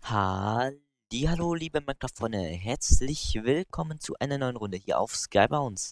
Hallo, liebe Minecraft-Freunde, herzlich willkommen zu einer neuen Runde hier auf Skybounce.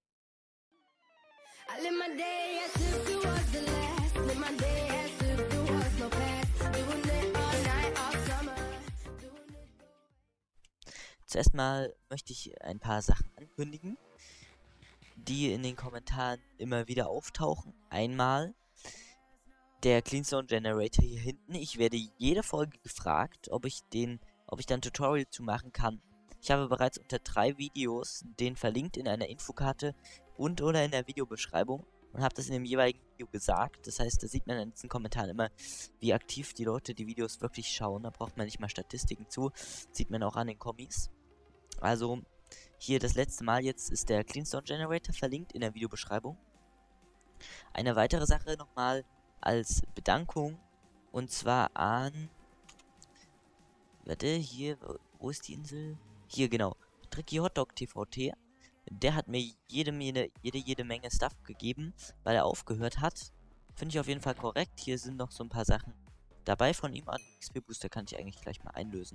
I live my day as if it was the last. Live my day as if there was no past. Doing it all night, all summer. Doing it. Zuerst mal möchte ich ein paar Sachen ankündigen, die in den Kommentaren immer wieder auftauchen. Einmal der Cleanstone Generator hier hinten. Ich werde jede Folge gefragt, ob ich da ein Tutorial zu machen kann. Ich habe bereits unter 3 Videos den verlinkt in einer Infokarte und oder in der Videobeschreibung und habe das in dem jeweiligen Video gesagt. Das heißt, da sieht man in diesen Kommentaren immer, wie aktiv die Leute die Videos wirklich schauen. Da braucht man nicht mal Statistiken zu. Sieht man auch an den Kommis. Also hier das letzte Mal jetzt ist der Cleanstone Generator verlinkt in der Videobeschreibung. Eine weitere Sache nochmal als Bedankung, und zwar an... Warte, hier, wo ist die Insel? Hier, genau. Tricky Hotdog TVT. Der hat mir jede Menge Stuff gegeben, weil er aufgehört hat. Finde ich auf jeden Fall korrekt. Hier sind noch so ein paar Sachen dabei von ihm. An XP Booster kann ich eigentlich gleich mal einlösen.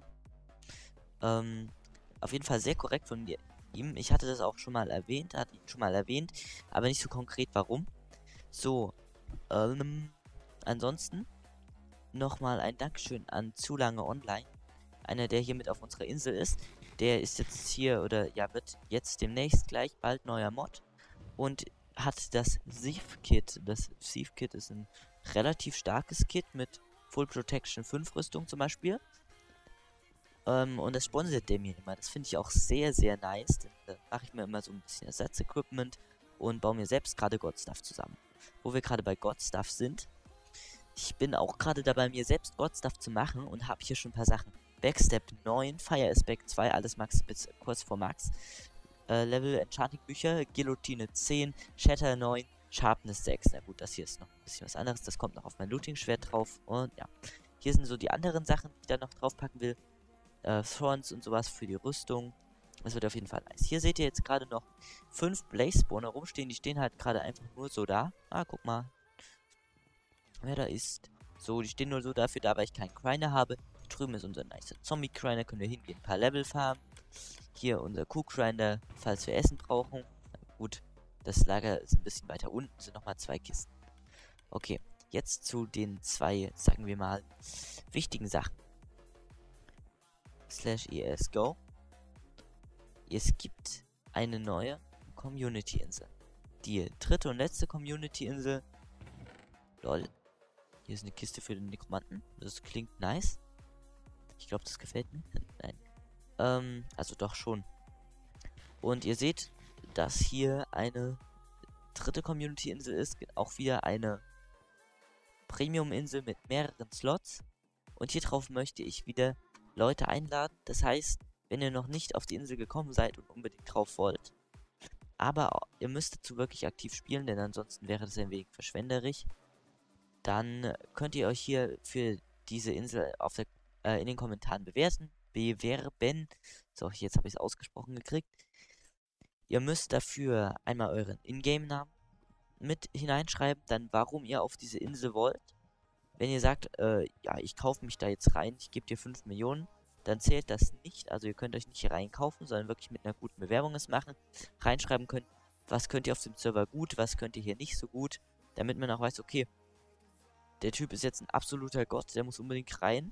Auf jeden Fall sehr korrekt von ihm. Ich hatte das auch schon mal erwähnt, aber nicht so konkret warum. So, ansonsten nochmal ein Dankeschön an Zu lange online. Einer, der hier mit auf unserer Insel ist. Der ist jetzt hier, oder ja, wird jetzt demnächst gleich bald neuer Mod. Und hat das Thief-Kit. Das Thief-Kit ist ein relativ starkes Kit mit Full Protection 5 Rüstung zum Beispiel. Und das sponsert der mir immer. Das finde ich auch sehr, sehr nice. Da mache ich mir immer so ein bisschen Ersatzequipment und baue mir selbst gerade Godstuff zusammen. Wo wir gerade bei Godstuff sind. Ich bin auch gerade dabei, mir selbst Godstuff zu machen und habe hier schon ein paar Sachen. Backstep 9, Fire Aspect 2, alles Max bis kurz vor Max. Level Enchanting Bücher, Guillotine 10, Shatter 9, Sharpness 6. Na gut, das hier ist noch ein bisschen was anderes. Das kommt noch auf mein Looting-Schwert drauf. Und ja, hier sind so die anderen Sachen, die ich da noch draufpacken will. Thorns und sowas für die Rüstung. Das wird auf jeden Fall nice. Hier seht ihr jetzt gerade noch 5 Blaze Spawner rumstehen. Die stehen halt gerade einfach nur so da. Ah, guck mal. Wer da ist. So, die stehen nur so dafür da, weil ich keinen Grinder habe. Drüben ist unser nicer Zombie-Grinder. Können wir hingehen, ein paar Level farmen. Hier unser Kuh-Grinder, falls wir Essen brauchen. Gut, das Lager ist ein bisschen weiter unten. Sind nochmal 2 Kisten. Okay, jetzt zu den 2, sagen wir mal, wichtigen Sachen. /ESGO. Es gibt eine neue Community-Insel. Die 3. und letzte Community-Insel. Lol. Hier ist eine Kiste für den Nekromanten. Das klingt nice. Ich glaube, das gefällt mir. Nein. Also doch schon. Und ihr seht, dass hier eine 3. Community-Insel ist. Auch wieder eine Premium-Insel mit mehreren Slots. Und hier drauf möchte ich wieder Leute einladen. Das heißt, wenn ihr noch nicht auf die Insel gekommen seid und unbedingt drauf wollt, aber ihr müsst dazu wirklich aktiv spielen, denn ansonsten wäre das ein wenig verschwenderisch, dann könnt ihr euch hier für diese Insel in den Kommentaren bewerben. So, jetzt habe ich es ausgesprochen gekriegt. Ihr müsst dafür einmal euren Ingame-Namen mit hineinschreiben, dann warum ihr auf diese Insel wollt. Wenn ihr sagt, ja, ich kaufe mich da jetzt rein, ich gebe dir 5 Millionen, dann zählt das nicht. Also ihr könnt euch nicht hier reinkaufen, sondern wirklich mit einer guten Bewerbung es machen. Reinschreiben könnt, was könnt ihr auf dem Server gut, was könnt ihr hier nicht so gut. Damit man auch weiß, okay, der Typ ist jetzt ein absoluter Gott, der muss unbedingt rein.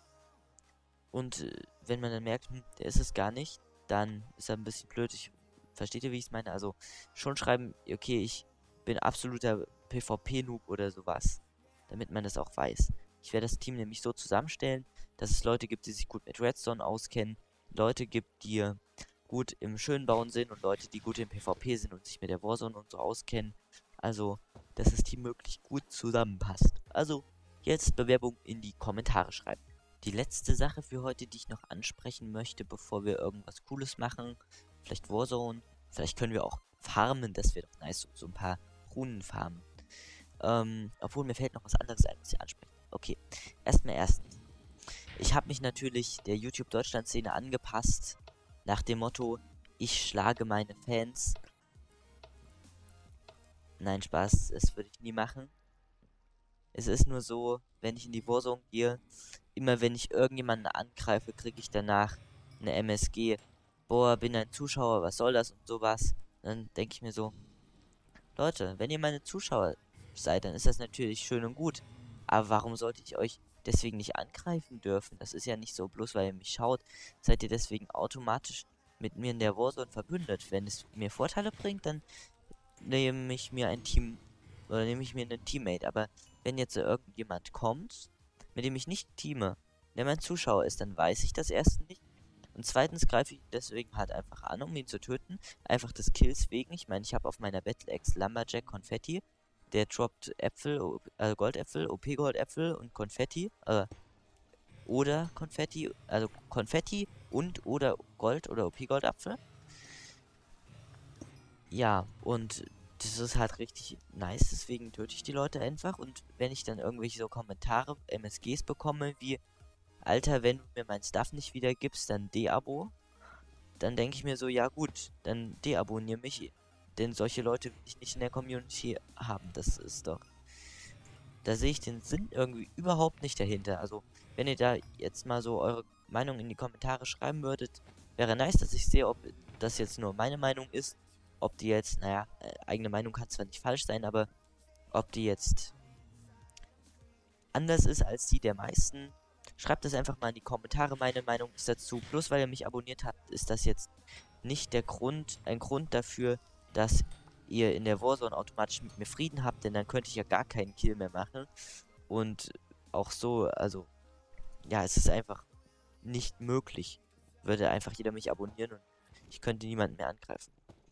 Und wenn man dann merkt, der ist es gar nicht, dann ist er ein bisschen blöd. Versteht ihr, wie ich es meine? Also schon schreiben, okay, ich bin absoluter PvP-Noob oder sowas. Damit man das auch weiß. Ich werde das Team nämlich so zusammenstellen, dass es Leute gibt, die sich gut mit Redstone auskennen, Leute gibt, die gut im Schönbauen sind und Leute, die gut im PvP sind und sich mit der Warzone und so auskennen. Also, dass das Team möglichst gut zusammenpasst. Also, jetzt Bewerbung in die Kommentare schreiben. Die letzte Sache für heute, die ich noch ansprechen möchte, bevor wir irgendwas Cooles machen, vielleicht Warzone, vielleicht können wir auch farmen, das wäre doch nice, so ein paar Runen farmen. Obwohl mir fällt noch was anderes ein, was ich anspreche. Okay, erstens. Ich habe mich natürlich der YouTube-Deutschland-Szene angepasst, nach dem Motto, ich schlage meine Fans. Nein, Spaß, das würde ich nie machen. Es ist nur so, wenn ich in die Warzone gehe, immer wenn ich irgendjemanden angreife, kriege ich danach eine MSG. Boah, bin ein Zuschauer, was soll das und sowas. Dann denke ich mir so, Leute, wenn ihr meine Zuschauer seid, dann ist das natürlich schön und gut. Aber warum sollte ich euch deswegen nicht angreifen dürfen? Das ist ja nicht so, bloß weil ihr mich schaut, seid ihr deswegen automatisch mit mir in der Warzone verbündet. Wenn es mir Vorteile bringt, dann nehme ich mir ein Team oder nehme ich mir einen Teammate. Aber wenn jetzt irgendjemand kommt, mit dem ich nicht teame, der mein Zuschauer ist, dann weiß ich das erstens nicht. Und zweitens greife ich ihn deswegen halt einfach an, um ihn zu töten. Einfach des Kills wegen. Ich meine, ich habe auf meiner Battle Axe Lumberjack Konfetti. Der droppt Äpfel, Goldäpfel, OP-Goldäpfel und Konfetti. Oder Konfetti, also Konfetti und oder Gold oder OP-Goldapfel. Ja, und das ist halt richtig nice, deswegen töte ich die Leute einfach. Und wenn ich dann irgendwelche so Kommentare, MSGs bekomme, wie Alter, wenn du mir mein Stuff nicht wieder gibst, dann Deabo. Dann denke ich mir so, ja gut, dann deabonniere mich. Denn solche Leute will ich nicht in der Community haben. Das ist doch... Da sehe ich den Sinn irgendwie überhaupt nicht dahinter. Also, wenn ihr da jetzt mal so eure Meinung in die Kommentare schreiben würdet, wäre nice, dass ich sehe, ob das jetzt nur meine Meinung ist. Ob die jetzt, naja, eigene Meinung kann zwar nicht falsch sein, aber ob die jetzt anders ist als die der meisten. Schreibt das einfach mal in die Kommentare, meine Meinung ist dazu. Bloß weil ihr mich abonniert habt, ist das jetzt nicht ein Grund dafür, dass ihr in der Warzone automatisch mit mir Frieden habt, denn dann könnte ich ja gar keinen Kill mehr machen. Und auch so, also, ja, es ist einfach nicht möglich. Würde einfach jeder mich abonnieren und ich könnte niemanden mehr angreifen.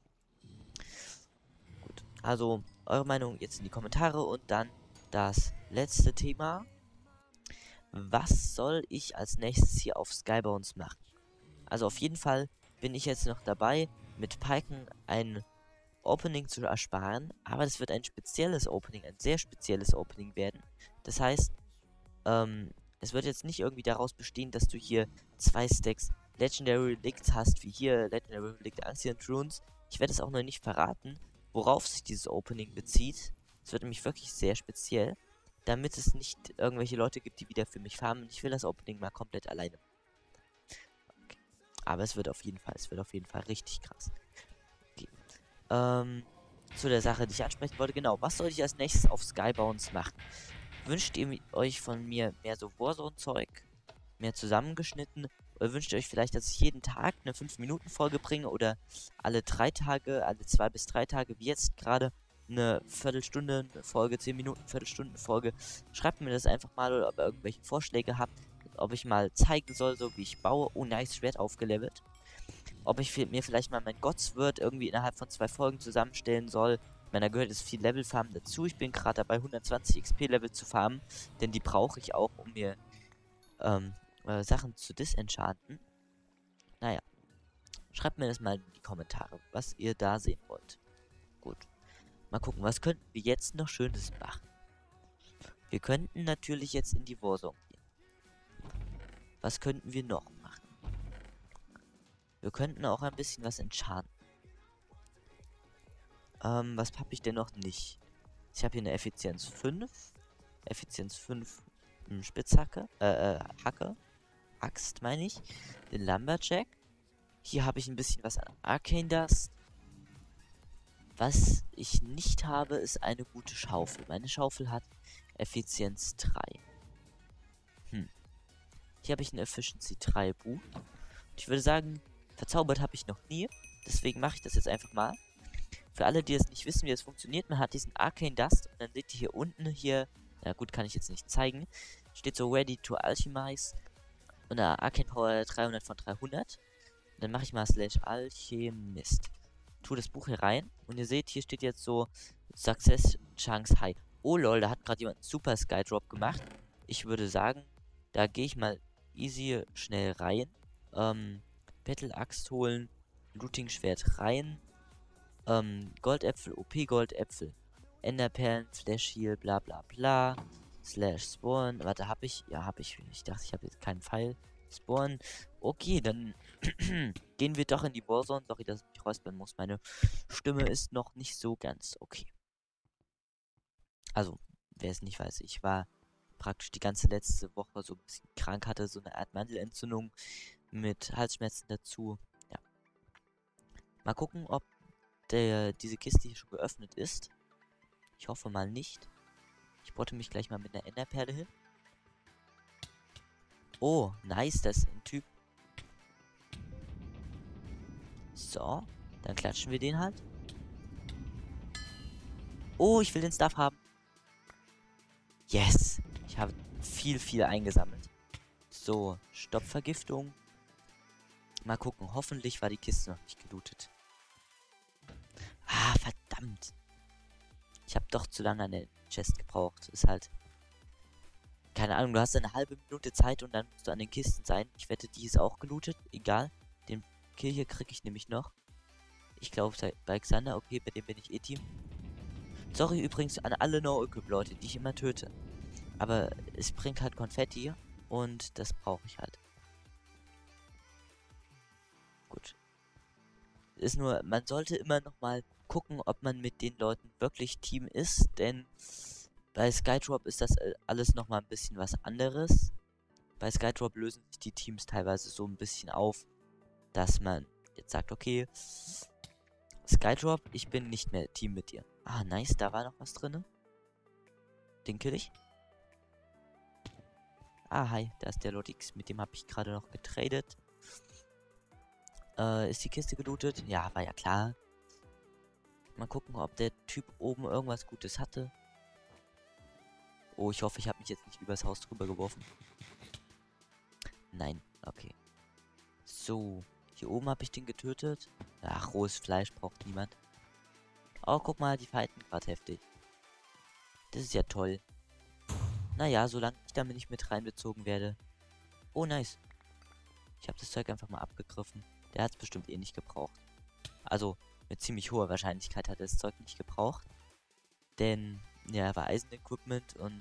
Gut, also eure Meinung jetzt in die Kommentare und dann das letzte Thema. Was soll ich als nächstes hier auf Skybounds machen? Also auf jeden Fall bin ich jetzt noch dabei, mit Piken ein Opening zu ersparen, aber das wird ein spezielles Opening, ein sehr spezielles Opening werden. Das heißt, es wird jetzt nicht irgendwie daraus bestehen, dass du hier 2 Stacks Legendary Relicts hast, wie hier Legendary Relict Ancient Runes. Ich werde es auch noch nicht verraten, worauf sich dieses Opening bezieht. Es wird nämlich wirklich sehr speziell, damit es nicht irgendwelche Leute gibt, die wieder für mich farmen. Ich will das Opening mal komplett alleine. Okay. Aber es wird auf jeden Fall richtig krass. Okay. Zu der Sache, die ich ansprechen wollte, genau. Was soll ich als nächstes auf Skybounds machen? Wünscht ihr euch von mir mehr so Warzone-Zeug? Mehr zusammengeschnitten? Oder wünscht ihr euch vielleicht, dass ich jeden Tag eine 5-Minuten-Folge bringe? Oder alle 3 Tage, alle 2 bis 3 Tage, wie jetzt gerade, eine Viertelstunde Folge, 10 Minuten, Viertelstunden Folge? Schreibt mir das einfach mal, oder ob ihr irgendwelche Vorschläge habt. Ob ich mal zeigen soll, so wie ich baue. Oh, nice, Schwert aufgelevelt. Ob ich mir vielleicht mal mein Godsword irgendwie innerhalb von 2 Folgen zusammenstellen soll. Ich meine, da gehört jetzt viel Level-Farmen dazu. Ich bin gerade dabei, 120 XP-Level zu farmen. Denn die brauche ich auch, um mir Sachen zu disenchanten. Naja. Schreibt mir das mal in die Kommentare, was ihr da sehen wollt. Gut. Mal gucken, was könnten wir jetzt noch Schönes machen? Wir könnten natürlich jetzt in die Warzone gehen. Was könnten wir noch machen? Wir könnten auch ein bisschen was enchanten. Was habe ich denn noch nicht? Ich habe hier eine Effizienz 5. Effizienz 5 Spitzhacke. Hacke. Axt meine ich. Den Lumberjack. Hier habe ich ein bisschen was an Arcane Dust. Was ich nicht habe, ist eine gute Schaufel. Meine Schaufel hat Effizienz 3. Hier habe ich ein Efficiency 3 Buch. Ich würde sagen, verzaubert habe ich noch nie. Deswegen mache ich das jetzt einfach mal. Für alle, die es nicht wissen, wie es funktioniert, man hat diesen Arcane Dust und dann seht ihr hier unten hier, na gut, kann ich jetzt nicht zeigen, steht so Ready to Alchemize und da Arcane Power 300 von 300. Und dann mache ich mal /Alchemist. Tue das Buch hier rein und ihr seht, hier steht jetzt so Success Chance High. Oh lol, da hat gerade jemand einen Super Skydrop gemacht. Ich würde sagen, da gehe ich mal easy schnell rein. Battle Axt holen, Looting Schwert rein. Goldäpfel, OP-Goldäpfel, Enderperlen, Flash Heal, bla bla bla. /Spawn. Warte, hab ich? Ja, hab ich. Ich dachte, ich habe jetzt keinen Pfeil. Spawn. Okay, dann gehen wir doch in die Warzone. Sorry, dass ich mich räuspern muss. Meine Stimme ist noch nicht so ganz okay. Also, wer es nicht weiß, ich war praktisch die ganze letzte Woche so ein bisschen krank, hatte so eine Art Mandelentzündung mit Halsschmerzen dazu. Ja. Mal gucken, ob diese Kiste hier schon geöffnet ist. Ich hoffe mal nicht. Ich botte mich gleich mal mit einer Enderperle hin. Oh, nice, das ist ein Typ. So, dann klatschen wir den halt. Oh, ich will den Stuff haben. Yes, ich habe viel eingesammelt. So, Stoppvergiftung. Mal gucken, hoffentlich war die Kiste noch nicht gelootet. Ah, verdammt. Ich habe doch zu lange an der Chest gebraucht. Ist halt... Keine Ahnung, du hast eine halbe Minute Zeit und dann musst du an den Kisten sein. Ich wette, die ist auch gelootet. Egal. Den Kill hier kriege ich nämlich noch. Ich glaube, bei Xander, okay, bei dem bin ich Team. Sorry übrigens an alle No-Equip-Leute, die ich immer töte. Aber es bringt halt Konfetti und das brauche ich halt. Gut. Ist nur, man sollte immer noch mal gucken, ob man mit den Leuten wirklich Team ist, denn bei Skydrop ist das alles noch mal ein bisschen was anderes. Bei Skydrop lösen sich die Teams teilweise so ein bisschen auf, dass man jetzt sagt, okay, Skydrop, ich bin nicht mehr Team mit dir. Ah, nice, da war noch was drin. Den kill ich. Ah, hi, da ist der Lotix, mit dem habe ich gerade noch getradet. Ist die Kiste gelootet? Ja, war ja klar. Mal gucken, ob der Typ oben irgendwas Gutes hatte. Oh, ich hoffe, ich habe mich jetzt nicht übers Haus drüber geworfen. Nein, okay. So, hier oben habe ich den getötet. Ach, rohes Fleisch braucht niemand. Oh, guck mal, die fighten gerade heftig. Das ist ja toll. Naja, solange ich damit nicht mit reinbezogen werde. Oh, nice. Ich habe das Zeug einfach mal abgegriffen. Der hat es bestimmt eh nicht gebraucht. Also, mit ziemlich hoher Wahrscheinlichkeit hat er das Zeug nicht gebraucht. Denn, ja, er war Eisenequipment und...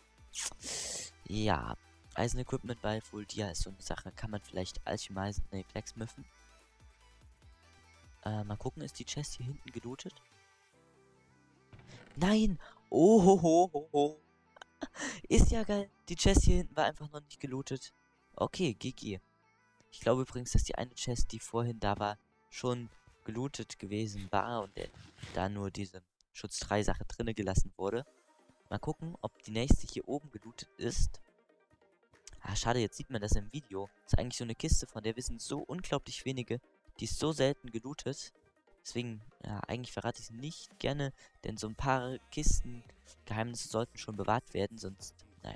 Ja, Eisenequipment bei Full Dia ist so eine Sache. Kann man vielleicht alchemisen, ne, blacksmithen. Mal gucken, ist die Chest hier hinten gelootet? Nein! Oh, ho, ho, ho, ho. Ist ja geil. Die Chest hier hinten war einfach noch nicht gelootet. Okay, GG. Ich glaube übrigens, dass die eine Chest, die vorhin da war, schon gelootet gewesen war und da nur diese Schutz 3 Sache drinne gelassen wurde. Mal gucken, ob die nächste hier oben gelootet ist. Ah, schade, jetzt sieht man das im Video. Das ist eigentlich so eine Kiste, von der wissen so unglaublich wenige. Die ist so selten gelootet. Deswegen, ja, eigentlich verrate ich es nicht gerne, denn so ein paar Kisten-Geheimnisse sollten schon bewahrt werden, sonst, naja.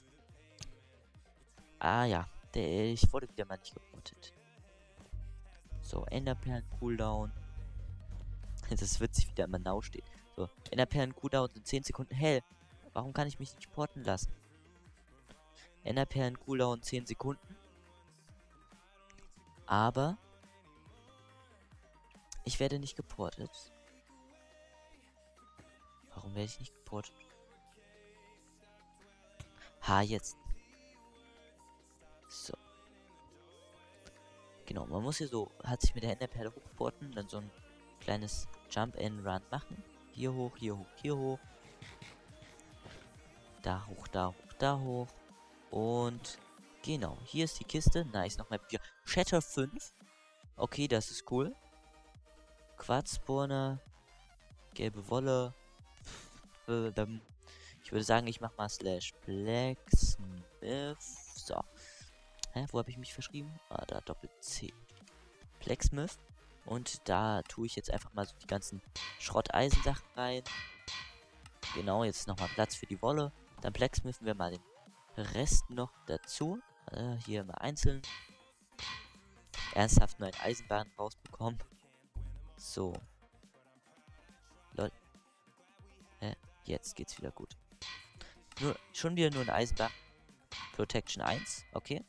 Ah ja, ich wurde wieder mal nicht geportet. So, Enderperlen-Cooldown. Das ist witzig, wie da immer Now steht. So, Enderperlen-Cooldown sind 10 Sekunden hell. Warum kann ich mich nicht porten lassen? Enderperlen-Cooldown 10 Sekunden. Aber ich werde nicht geportet. Warum werde ich nicht geportet? Ha, jetzt. So. Genau, man muss hier so, hat sich mit der Enderperle hochporten, dann so ein kleines Jump and Run machen. Hier hoch, hier hoch, hier hoch. Da hoch, da hoch, da hoch. Und genau, hier ist die Kiste. Nice, nochmal Bier. Shatter 5. Okay, das ist cool. Quarzspawner. Gelbe Wolle. Ich würde sagen, ich mache mal /Blacksmith. So. Hä, wo habe ich mich verschrieben? Ah, da Doppel-C. Blacksmith. Und da tue ich jetzt einfach mal so die ganzen Schrotteisensachen rein. Genau, jetzt nochmal Platz für die Wolle. Dann blacksmithen wir mal den Rest noch dazu. Hier mal einzeln. Ernsthaft nur ein Eisenbahn rausbekommen. So. Lol. Jetzt geht's wieder gut. Schon wieder nur ein Eisenbahn. Protection 1, okay.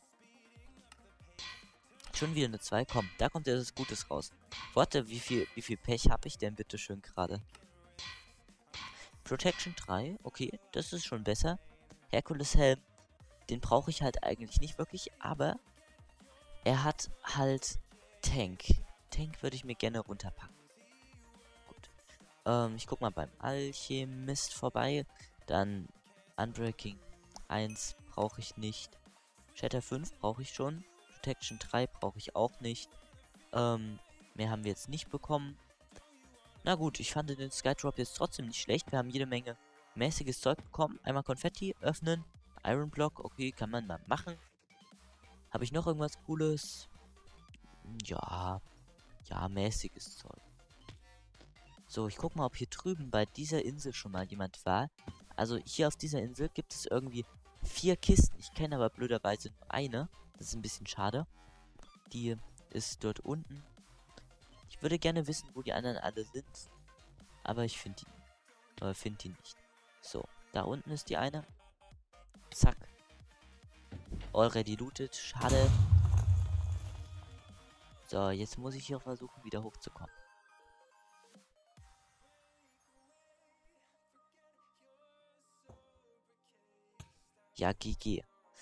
Schon wieder eine 2. Komm, da kommt ja das Gutes raus. Warte, wie viel Pech habe ich denn bitte schön gerade? Protection 3, okay, das ist schon besser. Herkules Helm, den brauche ich halt eigentlich nicht wirklich, aber er hat halt Tank. Tank würde ich mir gerne runterpacken. Gut. Ich guck mal beim Alchemist vorbei. Dann Unbreaking 1 brauche ich nicht. Shatter 5 brauche ich schon. Protection 3 brauche ich auch nicht. Mehr haben wir jetzt nicht bekommen. Na gut, ich fand den Skydrop jetzt trotzdem nicht schlecht. Wir haben jede Menge mäßiges Zeug bekommen. Einmal Konfetti öffnen. Iron Block, okay, kann man mal machen. Habe ich noch irgendwas Cooles? Ja, mäßiges Zeug. So, ich guck mal, ob hier drüben bei dieser Insel schon mal jemand war. Also hier auf dieser Insel gibt es irgendwie 4 Kisten. Ich kenne aber blöderweise nur eine. Das ist ein bisschen schade. Die ist dort unten. Ich würde gerne wissen, wo die anderen alle sind. Aber ich finde die nicht. So, da unten ist die eine. Zack. Already looted. Schade. So, jetzt muss ich hier versuchen, wieder hochzukommen. Ja, GG.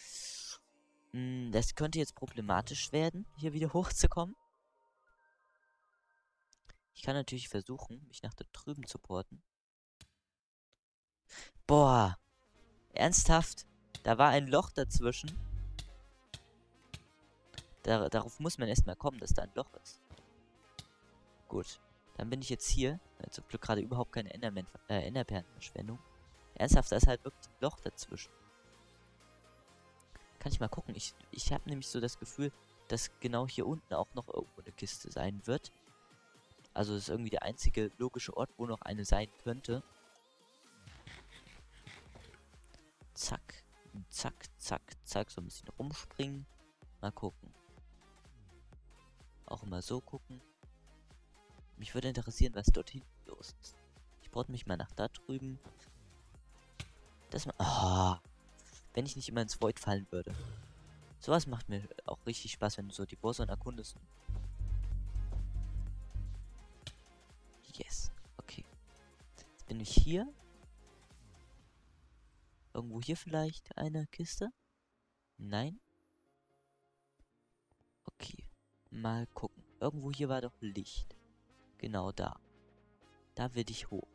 Das könnte jetzt problematisch werden, hier wieder hochzukommen. Ich kann natürlich versuchen, mich nach da drüben zu porten. Boah. Ernsthaft? Da war ein Loch dazwischen. Darauf muss man erstmal kommen, dass da ein Loch ist. Gut. Dann bin ich jetzt hier. Zum Glück gerade überhaupt keine Enderperlenverschwendung. Ernsthaft, da ist halt wirklich ein Loch dazwischen. Kann ich mal gucken. Ich habe nämlich so das Gefühl, dass genau hier unten auch noch irgendwo eine Kiste sein wird. Also das ist irgendwie der einzige logische Ort, wo noch eine sein könnte. Zack. Zack, zack, zack. So ein bisschen rumspringen. Mal gucken. Auch immer so gucken. Mich würde interessieren, was dort hinten los ist. Ich brauche mich mal nach da drüben. Das mal. Oh, wenn ich nicht immer ins Void fallen würde. Sowas macht mir auch richtig Spaß, wenn du so die Bosse erkundest. Yes. Okay. Jetzt bin ich hier. Irgendwo hier vielleicht eine Kiste? Nein? Okay. Mal gucken. Irgendwo hier war doch Licht. Genau da. Da will ich hoch.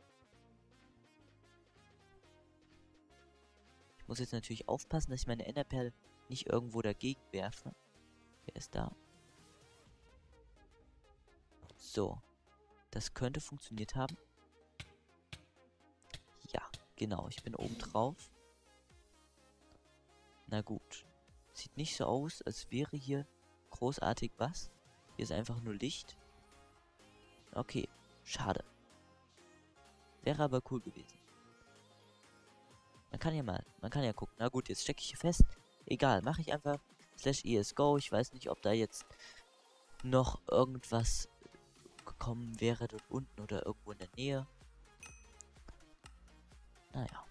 Ich muss jetzt natürlich aufpassen, dass ich meine Enderperle nicht irgendwo dagegen werfe. Wer ist da? So. Das könnte funktioniert haben. Ja, genau. Ich bin oben drauf. Na gut. Sieht nicht so aus, als wäre hier großartig was. Hier ist einfach nur Licht. Okay, schade. Wäre aber cool gewesen. Man kann ja gucken. Na gut, jetzt stecke ich hier fest. Egal, mache ich einfach /ESGO. Ich weiß nicht, ob da jetzt noch irgendwas gekommen wäre dort unten oder irgendwo in der Nähe. Naja.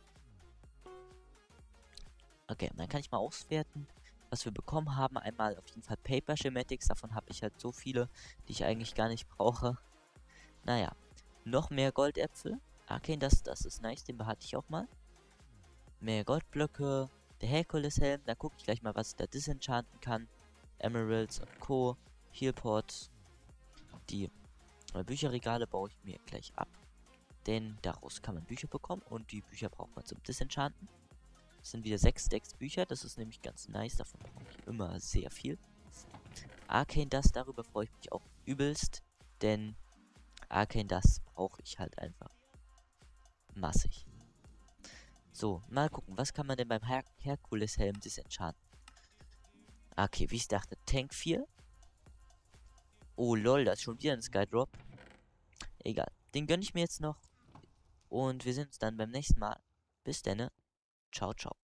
Okay, dann kann ich mal auswerten, was wir bekommen haben. Einmal auf jeden Fall Paper Schematics. Davon habe ich halt so viele, die ich eigentlich gar nicht brauche. Naja. Noch mehr Goldäpfel. Arcane, das ist nice. Den behalte ich auch mal. Mehr Goldblöcke. Der Herkules-Helm. Da gucke ich gleich mal, was ich da disenchanten kann. Emeralds und Co. Healpot. Die Bücherregale baue ich mir gleich ab. Denn daraus kann man Bücher bekommen. Und die Bücher braucht man zum Disenchanten. Das sind wieder 6 Stacks Bücher. Das ist nämlich ganz nice. Davon brauche ich immer sehr viel. Arcane Dust, darüber freue ich mich auch übelst. Denn Arcane Dust brauche ich halt einfach massig. So, mal gucken, was kann man denn beim Herkules-Helm disenchanten? Okay, wie ich dachte, Tank 4. Oh lol, das ist schon wieder ein Skydrop. Egal, den gönne ich mir jetzt noch. Und wir sehen uns dann beim nächsten Mal. Bis dann. Ciao, ciao.